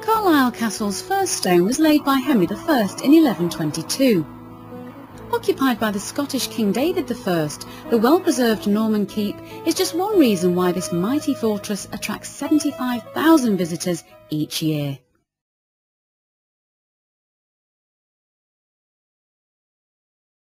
Carlisle Castle's first stone was laid by Henry I in 1122. Occupied by the Scottish King David I, the well-preserved Norman keep is just one reason why this mighty fortress attracts 75,000 visitors each year.